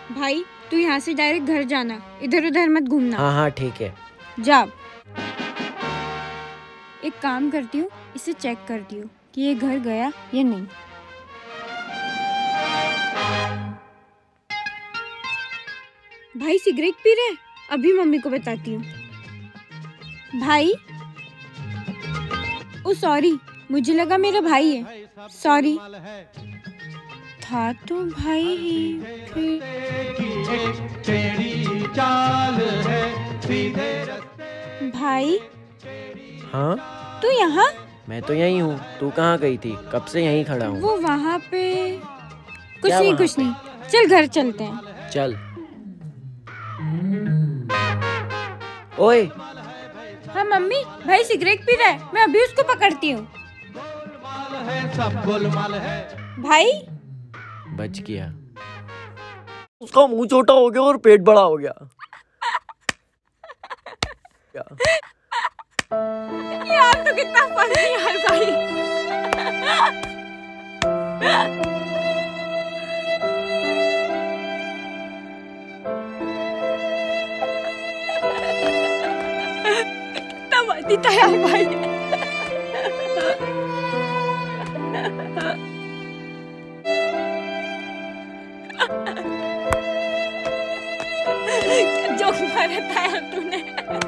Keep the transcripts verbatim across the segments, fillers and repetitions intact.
भाई तू यहाँ से डायरेक्ट घर जाना, इधर उधर मत घूमना। हाँ हाँ ठीक है। जा। एक काम करती हूँ, इसे चेक करती हूँ कि ये घर गया या नहीं। भाई सिगरेट पी रहे, अभी मम्मी को बताती हूँ। भाई ओ सॉरी, मुझे लगा मेरा भाई है, सॉरी। था तो भाई ही फिर। भाई हाँ तू यहाँ? मैं तो यहीं हूँ, तू कहाँ गई थी? कब से यहीं खड़ा हूँ। वो वहाँ पे कुछ क्या नहीं वहाँ कुछ पे? नहीं, चल घर चलते हैं। चल। ओए हाँ मम्मी, भाई सिगरेट पी रहा है, मैं अभी उसको पकड़ती हूँ। भाई बच गया। उसका मुंह छोटा हो गया और पेट बड़ा हो गया। यार तो कितना फनी यार भाई। कितना मस्ती था यार भाई। क्या जोक मारा था यार तूने।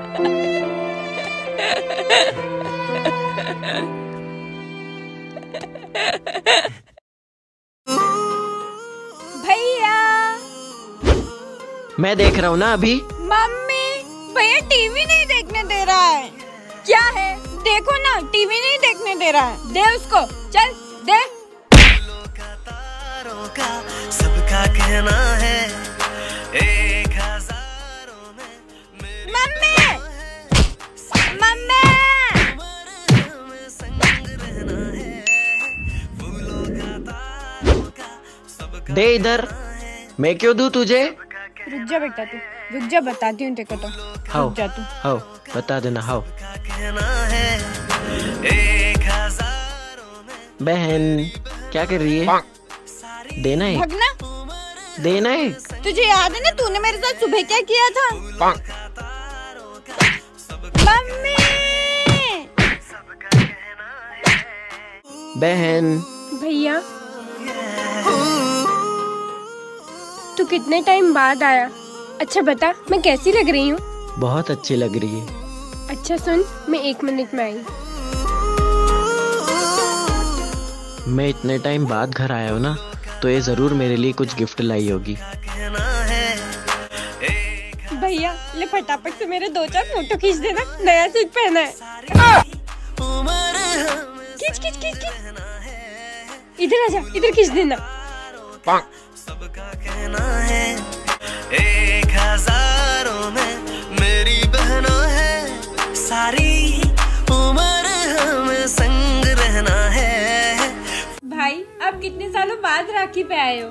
भैया मैं देख रहा हूँ ना अभी। मम्मी, भैया टीवी नहीं देखने दे रहा है। क्या है? देखो ना, टीवी नहीं देखने दे रहा है। दे उसको, चल दे। सबका कहना है एक हजारों में। मम्मी, मम्मी, दे इधर। मैं क्यों दूं तुझे? रुक जा बेटा, तू रुक जा, बताती हूँ तेरे को। तो हाओ रुक जा तू। हाओ बता देना। हाओ बहन क्या कर रही है? देना है, भगना। देना है। तुझे याद है ना तूने मेरे साथ सुबह क्या किया था? मम्मी, बहन। भैया तू कितने टाइम बाद आया? अच्छा बता, मैं कैसी लग रही हूँ? बहुत अच्छी लग रही है। अच्छा सुन, मैं एक मिनट में आई। मैं इतने टाइम बाद घर आया हूँ ना, तो ये जरूर मेरे लिए कुछ गिफ्ट लाई होगी। भैया ले फटाफट से मेरे दो चार फोटो खींच देना, नया सूट पहना है। खींच खींच खींच खींच। इधर आजा, इधर खींच देना। सबका कहना है एक हजारों में मेरी बहना है, सारी उम्र हमें संग रहना है। भाई आप कितने सालों बाद राखी पे आए हो?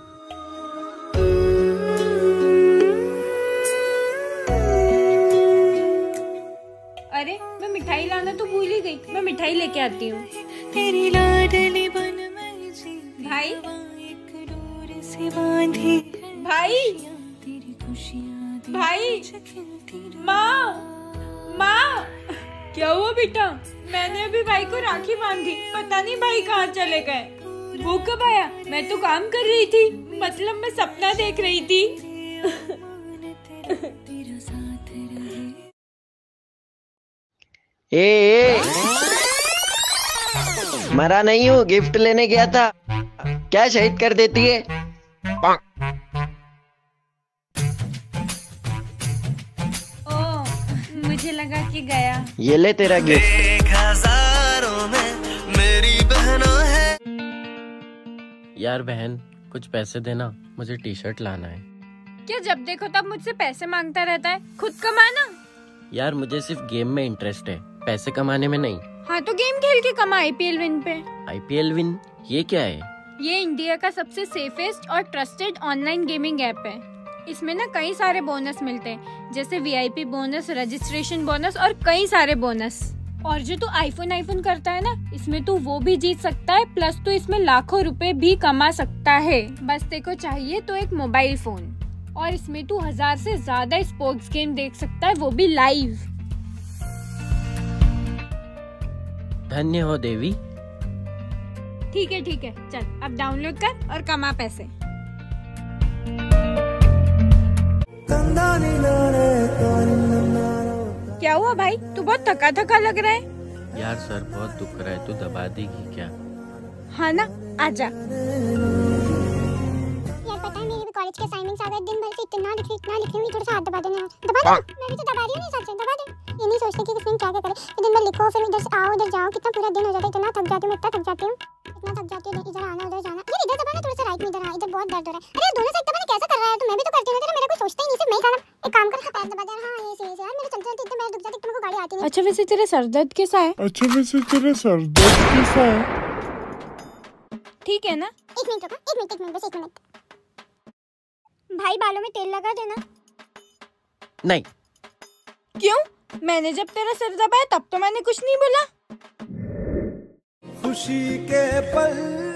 अरे मैं मिठाई लाना तो भूल ही गई, मैं मिठाई लेके आती हूँ। तेरी लाडली बन मैं जी भाई एक डोर से बांधी भाई तेरी खुशियाँ भाई, माँ माँ, क्या हुआ बेटा? मैंने अभी भाई को राखी बांधी, पता नहीं भाई कहाँ चले गए। वो कब आया? मैं तो काम कर रही थी, मतलब मैं सपना देख रही थी। ए, ए मरा नहीं हूँ, गिफ्ट लेने गया था। क्या शहीद कर देती है? ओ, मुझे लगा कि गया। ये ले तेरा गिफ्ट। एक हजारों में मेरी बहना है। यार बहन कुछ पैसे देना, मुझे टी शर्ट लाना है। क्या जब देखो तब मुझसे पैसे मांगता रहता है? खुद कमाना। यार मुझे सिर्फ गेम में इंटरेस्ट है, पैसे कमाने में नहीं। हाँ तो गेम खेल के कमा आई पी एल विन पे। आई पी एल विन ये क्या है? ये इंडिया का सबसे सेफेस्ट और ट्रस्टेड ऑनलाइन गेमिंग ऐप है। इसमें ना कई सारे बोनस मिलते हैं, जैसे V I P bonus, registration bonus और कई सारे बोनस। और जो तू आईफोन आईफोन करता है ना, इसमें तू वो भी जीत सकता है, प्लस तू इसमें लाखों रुपए भी कमा सकता है। बस तेको चाहिए तो एक मोबाइल फोन, और इसमें तू हजार से ज्यादा स्पोर्ट्स गेम देख सकता है, वो भी लाइव। धन्य हो देवी। ठीक है ठीक है, चल अब डाउनलोड कर और कमा पैसे। क्या हुआ भाई, तू बहुत थका थका लग रहा है। यार सर बहुत दुख रहा है, तू दबा देगी क्या? हाँ ना, आजा। यार पता है मेरे भी कॉलेज के असाइनमेंट्स आ गए, दिन भर से इतना लिख इतना लिख रही हूँ, थोड़ा सा हाथ दबा देना। दबा दे, मैं भी तो दबा रही हूँ, नहीं सच दबा दे। ये नहीं सोचती कि किसी क्या क्या करे, दिन भर लिखो फिर इधर से आओ उधर जाओ, कितना पूरा दिन हो जाता है। इतना थक जाती हूँ, इतना थक जाती हूँ, इतना थक जाती हूँ, इधर आना उधर जाना। यार इधर दबाना, थोड़ा सा राइट में इधर आ, इधर बहुत दर्द हो रहा है। अरे दोनों साइड दबाना कैसे कर रहा है, तो मैं भी तो करती हूँ, तेरा मेरा कोई सोचता ही नहीं, सिर्फ मैं करना। एक काम कर, पैर दबा दे। हां ये सही है यार, मेरे चलते चलते इतना पैर दुख जाता है, तुमको गाड़ी आती नहीं। अच्छा वैसे तेरे सर दर्द कैसा है? अच्छा वैसे तेरे सर दर्द कैसा है? ठीक है ना? एक मिनट रुको, एक मिनट एक मिनट बस एक मिनट। भाई बालों में तेल लगा देना। नहीं। क्यों? मैंने जब तेरा सिर दबाया तब तो मैंने कुछ नहीं बोला। खुशी के पल